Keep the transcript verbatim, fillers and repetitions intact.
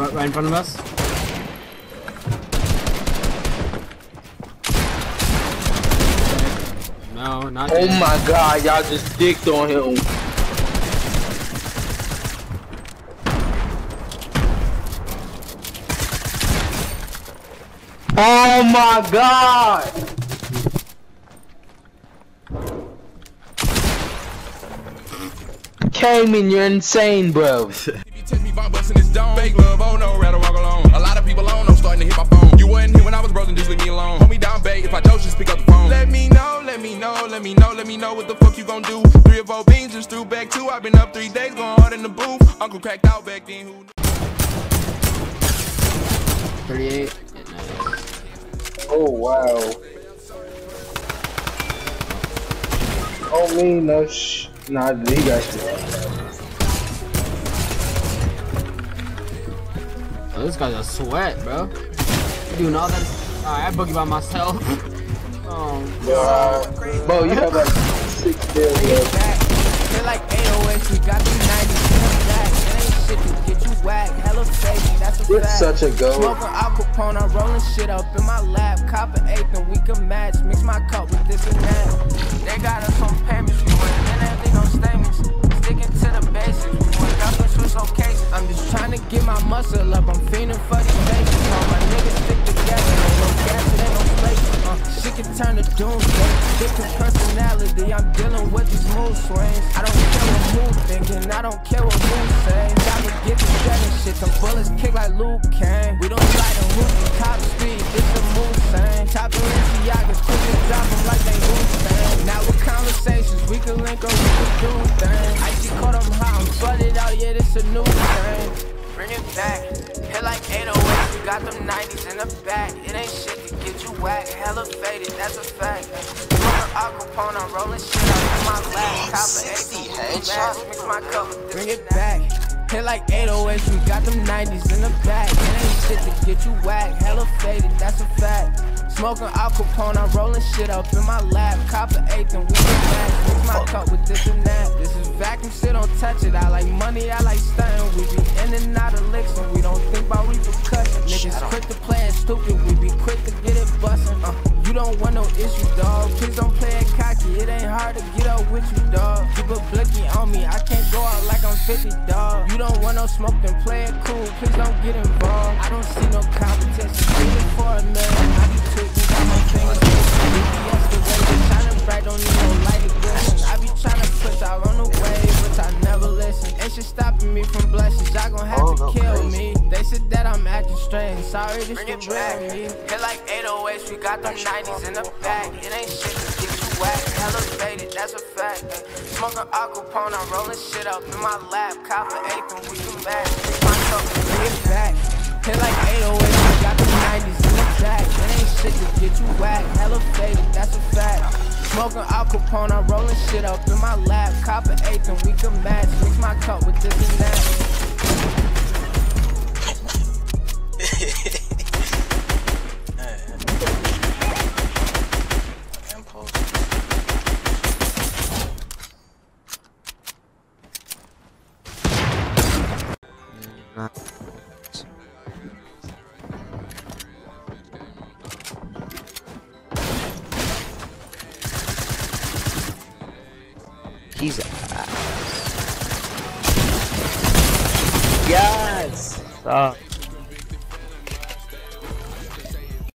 Right, right in front of us. No, not Oh dead. my god, y'all just dicked on him. Oh my god! Caymoh, you're insane, bro. Fake love, oh no, rather walk alone. A lot of people on, I'm starting to hit my phone. You wasn't here when I was broken, just leave me alone. Hold me down, babe, if I don't, just pick up the phone. Let me know, let me know, let me know, let me know what the fuck you gon' do. Three or four beans, just threw back two. I've been up three days, going hard in the booth. Uncle cracked out back then, who thirty-eight. Oh wow. Oh me, no sh. Nah, he got shit. Oh, this guy's a sweat, bro. You doing all that? Alright, I boogie by myself. Oh, God. Bro, you have like six kills, bro. Feel like eight oh eight, we got the nineties in the back. It ain't shit to get you whack. Hella fake, that's a You're fact. such a goat. Smoking Al Capone, I'm rolling shit up in my lap. Cop an eighth and we can match. Mix my cup with this and that. They got us on payments, we went in and leave no statements. Sticking to the basics, we went up and switch locations. I'm just trying to get my muscle up, I'm feeling for these faces. All my niggas stick together, ain't no gas, it ain't no places. Uh, shit can turn to doomsday. Different personality, I'm dealing with these mood swings. I don't care what mood thinking, I don't care what mood saying. Gotta get the seven shit, the bullets kick like Luke Kane. We don't slide on roof and top speed, it's a mood saying. Top of Balenciagas, quickly drop them like they mood saying. Now with conversations, we can link up, we can do things. I see caught them hot, I'm flooded out, yeah, this a new thing. Bring it back, hit like eight oh eight, we got them nineties in the back. It ain't shit to get you whack, hella faded, that's a fact. Smoking Al Capone, I'm rolling shit up in my lap. Cop an eighty headshot, mix my cup with this. Bring it back, hit like eight oh eight, we got them nineties in the back. It ain't shit to get you whack, hella faded, that's a fact. Smoking Al Capone, I'm rolling shit up in my lap. Cop an eighth and we can match. Mix my cup with this and that. This is vacuum shit, don't touch it. I like money, I like stunting. We be in and out of licks and we don't think about repercussions. Niggas quick to play it stupid, we be quick to get it bustin'. Uh, you don't want no issue, dog. Please don't play it cocky, it ain't hard to get up with you, dog. Keep a blicky on me, I can't go out like I'm fifty, dog. You don't want no smoke, then play it cool, please don't get involved. I don't see no competition, do it for a million. I be tweaking, got my fingers twisted. B B S the way, shining bright, don't need no light to glisten. I be tryna push out on the wave, but I never listen. Ain't shit stopping me from blessings, y'all gon' have Oh, to no, kill crazy. me. They said that I'm acting strange, sorry, this Bring the it back. real me. Hit like eight oh eights, we got them nineties in the back. It ain't shit to get you whack, hella faded, that's a fact. Smoking Al Capone, I'm rolling shit up in my lap. Cop an eighth and we can match. My cup, bring it back. Hit like eight oh eight, we got them nineties in the back. It ain't shit to get you whack, hella faded, that's a fact. Smoking Al Capone, I'm rolling shit up in my lap. Cop an eighth and we can match. Mix my cup with this and that. He's yes. Oh.